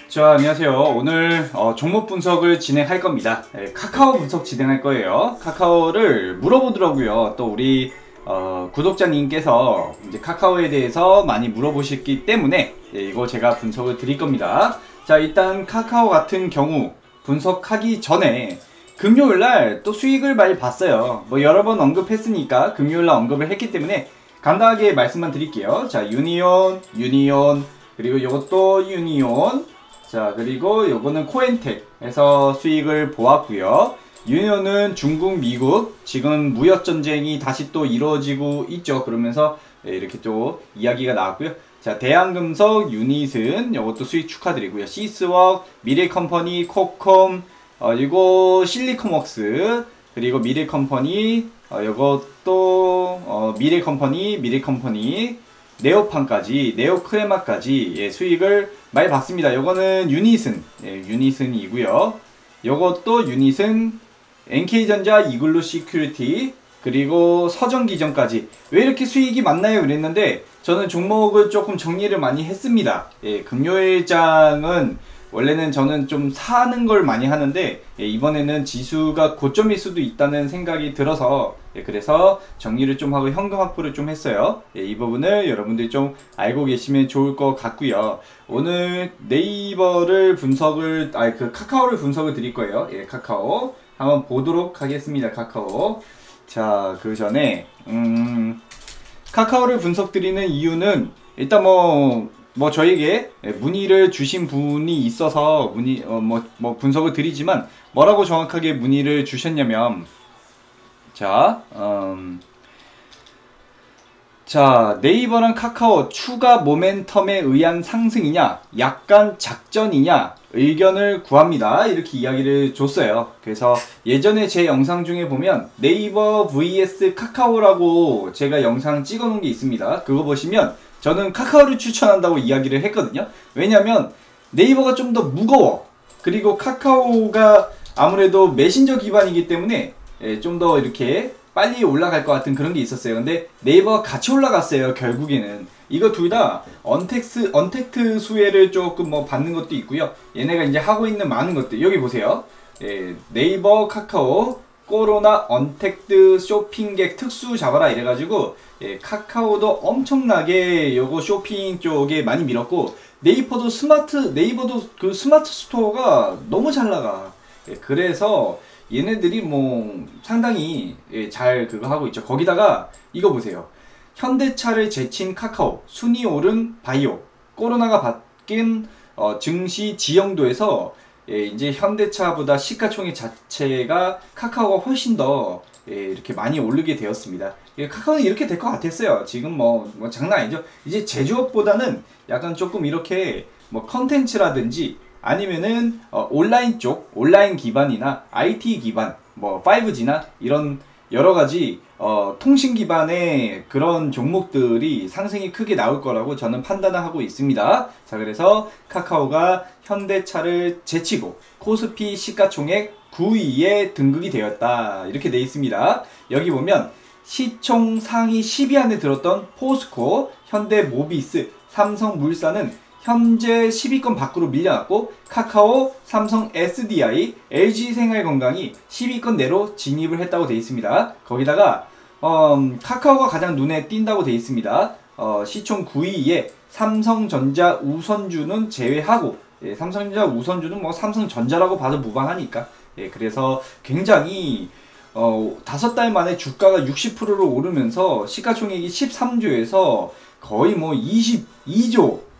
자, 안녕하세요. 오늘 종목 분석을 진행할 겁니다. 카카오 분석 진행할 거예요. 카카오를 물어보더라고요. 또 우리 구독자님께서 이제 카카오에 대해서 많이 물어보셨기 때문에 이거 제가 분석을 드릴 겁니다. 자, 일단 카카오 같은 경우 분석하기 전에 금요일날 또 수익을 많이 봤어요. 뭐 여러 번 언급했으니까 금요일날 언급을 했기 때문에 간단하게 말씀만 드릴게요. 자, 유니온, 그리고 이것도 유니온, 자, 그리고 요거는 코엔텍에서 수익을 보았고요. 유니온은 중국, 미국 지금 무역전쟁이 다시 또 이루어지고 있죠. 그러면서 이렇게 또 이야기가 나왔고요. 자, 대한금속, 유닛은 요것도 수익 축하드리고요. 시스웍, 미래컴퍼니, 콕컴, 이거 실리콘웍스, 그리고 미래컴퍼니, 요것도 미래컴퍼니, 네오판까지, 네오크레마까지 수익을 많이 봤습니다. 요거는 유닛은, 유닛은이고요. 요것도 유닛은 NK전자, 이글루 시큐리티, 그리고 서정기전까지. 왜 이렇게 수익이 많나요? 그랬는데 저는 종목을 조금 정리를 많이 했습니다. 금요일장은 원래는 저는 좀 사는 걸 많이 하는데 이번에는 지수가 고점일 수도 있다는 생각이 들어서 그래서 정리를 좀 하고 현금 확보를 좀 했어요. 이 부분을 여러분들이 좀 알고 계시면 좋을 것 같고요. 오늘 네이버를 분석을 카카오를 분석을 드릴 거예요. 카카오 한번 보도록 하겠습니다. 카카오. 자, 그 전에 카카오를 분석 드리는 이유는 일단 뭐 저에게 문의를 주신 분이 있어서 분석을 드리지만 뭐라고 정확하게 문의를 주셨냐면 자, 네이버랑 카카오 추가 모멘텀에 의한 상승이냐 약간 작전이냐 의견을 구합니다. 이렇게 이야기를 줬어요. 그래서 예전에 제 영상 중에 보면 네이버 vs 카카오라고 제가 영상 찍어 놓은 게 있습니다. 그거 보시면 저는 카카오를 추천한다고 이야기를 했거든요. 왜냐면 네이버가 좀 더 무거워. 그리고 카카오가 아무래도 메신저 기반이기 때문에 좀 더 이렇게 빨리 올라갈 것 같은 그런 게 있었어요. 근데 네이버가 같이 올라갔어요. 결국에는 이거 둘 다 언택트 수혜를 조금 받는 것도 있고요. 얘네가 이제 하고 있는 많은 것들 여기 보세요. 네이버, 카카오 코로나 언택트 쇼핑객 특수 잡아라 이래가지고 카카오도 엄청나게 요거 쇼핑 쪽에 많이 밀었고 네이버도 그 스마트 스토어가 너무 잘 나가. 그래서 얘네들이 상당히 잘 그거 하고 있죠. 거기다가 이거 보세요. 현대차를 제친 카카오, 순위 오른 바이오, 코로나가 바뀐 증시 지형도에서 이제 현대차보다 시가총액 자체가 카카오가 훨씬 더 이렇게 많이 오르게 되었습니다. 카카오는 이렇게 될 것 같았어요. 지금 장난 아니죠. 이제 제조업보다는 약간 조금 이렇게 컨텐츠라든지 아니면은 온라인 쪽, 온라인 기반이나 IT 기반, 5G나 이런 여러가지 통신 기반의 그런 종목들이 상승이 크게 나올 거라고 저는 판단을 하고 있습니다. 자, 그래서 카카오가 현대차를 제치고 코스피 시가총액 9위에 등극이 되었다. 이렇게 돼 있습니다. 여기 보면 시총 상위 10위 안에 들었던 포스코, 현대모비스, 삼성물산은 현재 10위권 밖으로 밀려났고 카카오, 삼성 SDI, LG생활건강이 10위권 내로 진입을 했다고 되어 있습니다. 거기다가 카카오가 가장 눈에 띈다고 되어 있습니다. 시총 9위에 삼성전자 우선주는 제외하고 삼성전자 우선주는 삼성전자라고 봐도 무방하니까 그래서 굉장히 5달 만에 주가가 60%로 오르면서 시가총액이 13조에서 거의 22조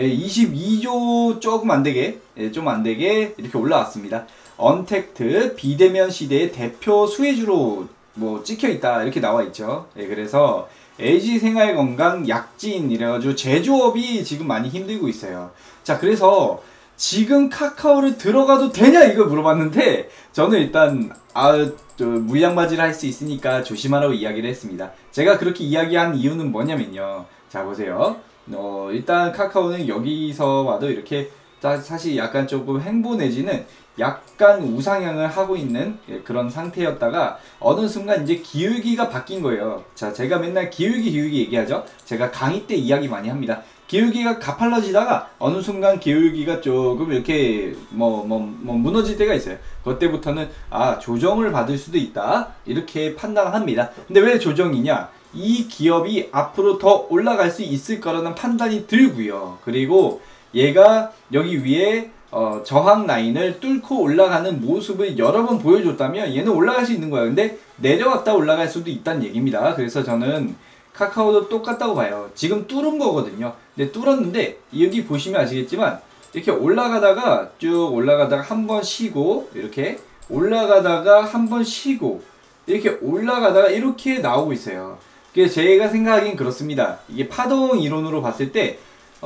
22조 조금 안되게 좀 안되게 이렇게 올라왔습니다. 언택트 비대면 시대의 대표 수혜주로 찍혀있다 이렇게 나와있죠. 그래서 LG생활건강, 약진 이래가지고 제조업이 지금 많이 힘들고 있어요. 자, 그래서 지금 카카오를 들어가도 되냐 이거 물어봤는데 저는 일단 물량맞이를 할 수 있으니까 조심하라고 이야기를 했습니다. 제가 그렇게 이야기한 이유는 뭐냐면요. 자, 보세요. 일단 카카오는 여기서 와도 이렇게 사실 약간 조금 횡보 내지는 약간 우상향을 하고 있는 그런 상태였다가 어느 순간 이제 기울기가 바뀐 거예요. 자, 제가 맨날 기울기 얘기하죠. 제가 강의 때 이야기 많이 합니다. 기울기가 가팔라지다가 어느 순간 기울기가 조금 이렇게 무너질 때가 있어요. 그때부터는 조정을 받을 수도 있다 이렇게 판단합니다. 근데 왜 조정이냐? 이 기업이 앞으로 더 올라갈 수 있을 거라는 판단이 들고요. 그리고 얘가 여기 위에 저항 라인을 뚫고 올라가는 모습을 여러 번 보여줬다면 얘는 올라갈 수 있는 거야. 근데 내려왔다 올라갈 수도 있다는 얘기입니다. 그래서 저는 카카오도 똑같다고 봐요. 지금 뚫은 거거든요. 근데 뚫었는데 여기 보시면 아시겠지만 이렇게 올라가다가 쭉 올라가다가 한 번 쉬고 이렇게 올라가다가 한 번 쉬고 이렇게 올라가다가 이렇게 나오고 있어요. 그래서 제가 생각하기엔 그렇습니다. 이게 파동 이론으로 봤을 때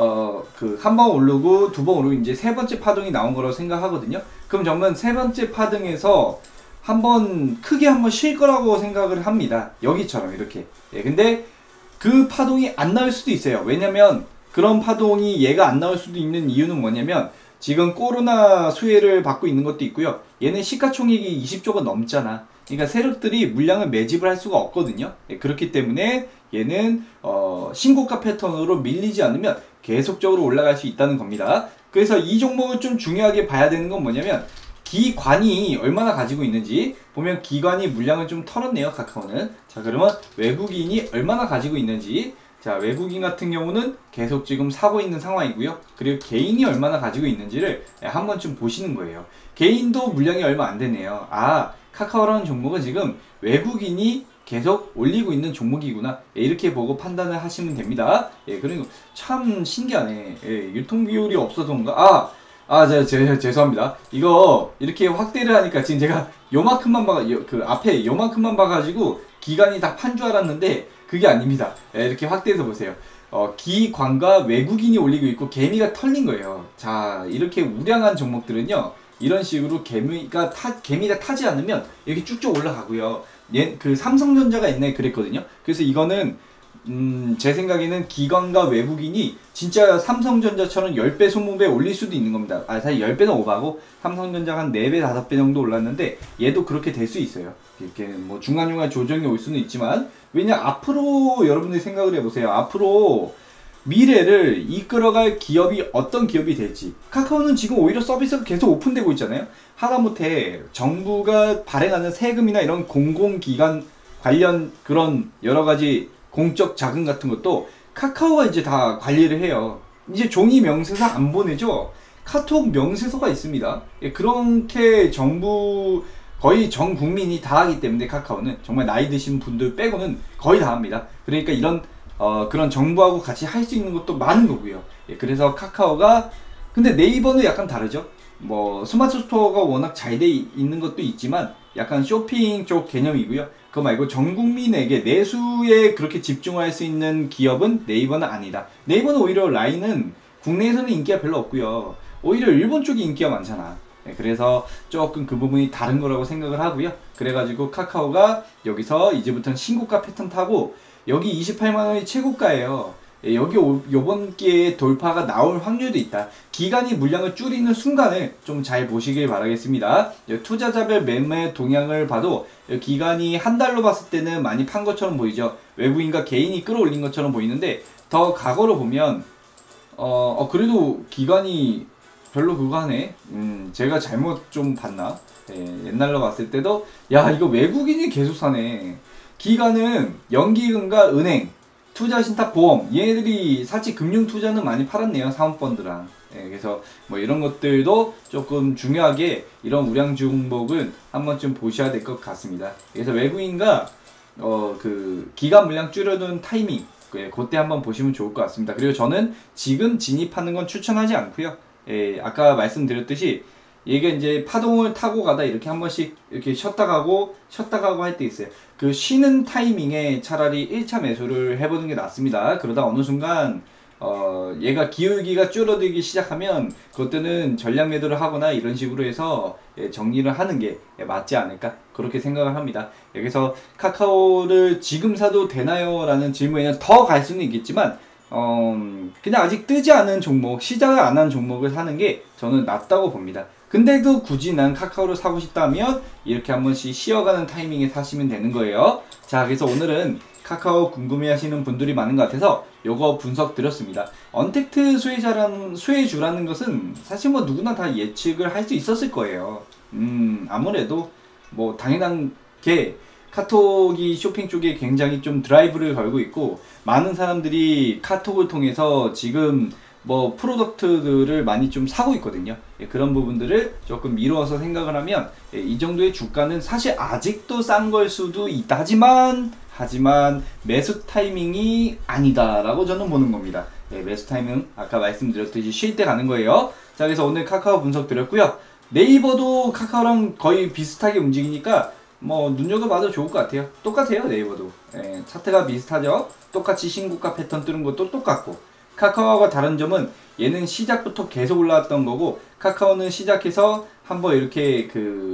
한 번 오르고 두 번 오르고 이제 세 번째 파동이 나온 거라고 생각하거든요. 그럼 저는 세 번째 파동에서 크게 한 번 쉴 거라고 생각을 합니다. 여기처럼 이렇게. 근데 그 파동이 안 나올 수도 있어요. 왜냐면 그런 파동이 얘가 안 나올 수도 있는 이유는 뭐냐면 지금 코로나 수혜를 받고 있는 것도 있고요. 얘는 시가총액이 20조가 넘잖아. 그러니까 세력들이 물량을 매집을 할 수가 없거든요. 그렇기 때문에 얘는 신고가 패턴으로 밀리지 않으면 계속적으로 올라갈 수 있다는 겁니다. 그래서 이 종목을 좀 중요하게 봐야 되는 건 뭐냐면 기관이 얼마나 가지고 있는지 보면 기관이 물량을 좀 털었네요. 카카오는. 자, 그러면 외국인이 얼마나 가지고 있는지, 자, 외국인 같은 경우는 계속 지금 사고 있는 상황이고요. 그리고 개인이 얼마나 가지고 있는지를 한 번쯤 보시는 거예요. 개인도 물량이 얼마 안 되네요. 카카오라는 종목은 지금 외국인이 계속 올리고 있는 종목이구나, 이렇게 보고 판단을 하시면 됩니다. 그리고 참 신기하네. 유통 비율이 없어서인가? 제가 죄송합니다. 이거 이렇게 확대를 하니까 지금 제가 요만큼만 앞에 요만큼만 봐가지고 기관이 다 판 줄 알았는데 그게 아닙니다. 이렇게 확대해서 보세요. 기관과 외국인이 올리고 있고 개미가 털린 거예요. 자, 이렇게 우량한 종목들은요, 이런 식으로 개미가 타지 않으면 이렇게 쭉쭉 올라가고요. 그 삼성전자가 옛날에 그랬거든요. 그래서 이거는 제 생각에는 기관과 외국인이 진짜 삼성전자처럼 10배, 20배 올릴 수도 있는 겁니다. 사실 10배는 오바고 삼성전자가 한 4배, 5배 정도 올랐는데 얘도 그렇게 될 수 있어요. 이렇게 뭐 중간중간 조정이 올 수는 있지만, 왜냐 앞으로 여러분들이 생각을 해보세요. 앞으로 미래를 이끌어갈 기업이 어떤 기업이 될지. 카카오는 지금 오히려 서비스가 계속 오픈되고 있잖아요. 하다못해 정부가 발행하는 세금이나 이런 공공기관 관련 그런 여러가지 공적 자금 같은 것도 카카오가 이제 다 관리를 해요. 이제 종이 명세서 안 보내죠. 카톡 명세서가 있습니다. 그렇게 정부 거의 전 국민이 다 하기 때문에 카카오는 정말 나이 드신 분들 빼고는 거의 다 합니다. 그러니까 이런 그런 정부하고 같이 할 수 있는 것도 많은 거고요. 그래서 카카오가, 근데 네이버는 약간 다르죠. 뭐 스마트 스토어가 워낙 잘 돼 있는 것도 있지만 약간 쇼핑 쪽 개념이고요. 그거 말고 전 국민에게 내수에 그렇게 집중할 수 있는 기업은 네이버는 아니다. 네이버는 오히려 라인은 국내에서는 인기가 별로 없고요. 오히려 일본 쪽이 인기가 많잖아. 그래서 조금 그 부분이 다른 거라고 생각을 하고요. 그래가지고 카카오가 여기서 이제부터는 신고가 패턴 타고, 여기 28만원이 최고가예요. 여기 요번 기회에 돌파가 나올 확률도 있다. 기간이 물량을 줄이는 순간을 좀 잘 보시길 바라겠습니다. 투자자별 매매 동향을 봐도 기간이 한 달로 봤을 때는 많이 판 것처럼 보이죠. 외국인과 개인이 끌어올린 것처럼 보이는데, 더 과거로 보면 그래도 기간이 별로 그거 하네. 제가 잘못 좀 봤나? 옛날로 봤을 때도 이거 외국인이 계속 사네. 기간은 연기금과 은행, 투자신탁, 보험, 얘네들이 사실 금융투자는 많이 팔았네요. 사모펀드랑. 그래서 뭐 이런 것들도 조금 중요하게 이런 우량 종목은 한 번쯤 보셔야 될 것 같습니다. 그래서 외국인과 그 기간 물량 줄여둔 타이밍, 그때 한번 보시면 좋을 것 같습니다. 그리고 저는 지금 진입하는 건 추천하지 않고요. 아까 말씀드렸듯이 얘가 이제 파동을 타고 가다 이렇게 한 번씩 이렇게 쉬었다 가고 할 때 있어요. 그 쉬는 타이밍에 차라리 1차 매수를 해보는 게 낫습니다. 그러다 어느 순간 얘가 기울기가 줄어들기 시작하면 그때는 전량 매도를 하거나 이런 식으로 해서 정리를 하는 게 맞지 않을까, 그렇게 생각을 합니다. 여기서 카카오를 지금 사도 되나요? 라는 질문에는 더 갈 수는 있겠지만 그냥 아직 뜨지 않은 종목, 시작을 안 한 종목을 사는 게 저는 낫다고 봅니다. 근데도 굳이 난 카카오를 사고 싶다면 이렇게 한 번씩 쉬어가는 타이밍에 사시면 되는 거예요. 자, 그래서 오늘은 카카오 궁금해하시는 분들이 많은 것 같아서 요거 분석 드렸습니다. 언택트 수혜주라는 것은 사실 뭐 누구나 다 예측을 할 수 있었을 거예요. 아무래도 뭐 당연한 게 카톡이 쇼핑 쪽에 굉장히 좀 드라이브를 걸고 있고, 많은 사람들이 카톡을 통해서 지금 뭐 프로덕트들을 많이 좀 사고 있거든요. 그런 부분들을 조금 미루어서 생각을 하면 이 정도의 주가는 사실 아직도 싼 걸 수도 있다. 하지만 매수 타이밍이 아니다라고 저는 보는 겁니다. 매수 타이밍은 아까 말씀드렸듯이 쉴 때 가는 거예요. 자, 그래서 오늘 카카오 분석 드렸고요. 네이버도 카카오랑 거의 비슷하게 움직이니까 뭐 눈여겨봐도 좋을 것 같아요. 똑같아요, 네이버도. 차트가 비슷하죠. 똑같이 신고가 패턴 뜨는 것도 똑같고, 카카오가 다른 점은 얘는 시작부터 계속 올라왔던 거고, 카카오는 시작해서 한번 이렇게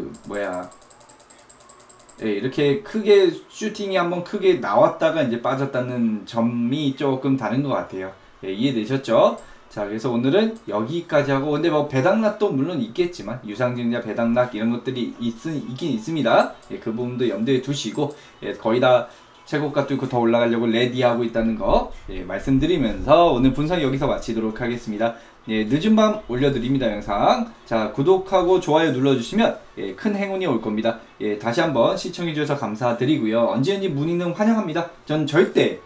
이렇게 크게 슈팅이 한번 크게 나왔다가 이제 빠졌다는 점이 조금 다른 것 같아요. 이해되셨죠? 자, 그래서 오늘은 여기까지 하고, 근데 뭐 배당락도 물론 있겠지만 유상증자 배당락 이런 것들이 있긴 있습니다. 그 부분도 염두에 두시고, 거의 다 최고가 뚫고 더 올라가려고 레디하고 있다는 거 말씀드리면서 오늘 분석 여기서 마치도록 하겠습니다. 늦은 밤 올려드립니다, 영상. 자, 구독하고 좋아요 눌러주시면 큰 행운이 올 겁니다. 다시 한번 시청해주셔서 감사드리고요. 언제든지 문의는 환영합니다. 전 절대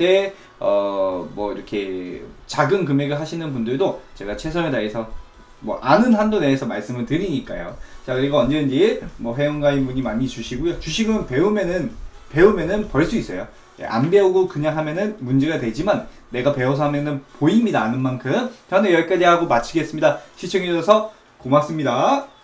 뭐 이렇게 작은 금액을 하시는 분들도 제가 최선을 다해서 뭐 아는 한도 내에서 말씀을 드리니까요. 자, 그리고 언제든지 뭐 회원가입 문의 많이 주시고요. 주식은 배우면은 벌 수 있어요. 안 배우고 그냥 하면은 문제가 되지만 내가 배워서 하면은 보입니다. 아는 만큼. 저는 여기까지 하고 마치겠습니다. 시청해주셔서 고맙습니다.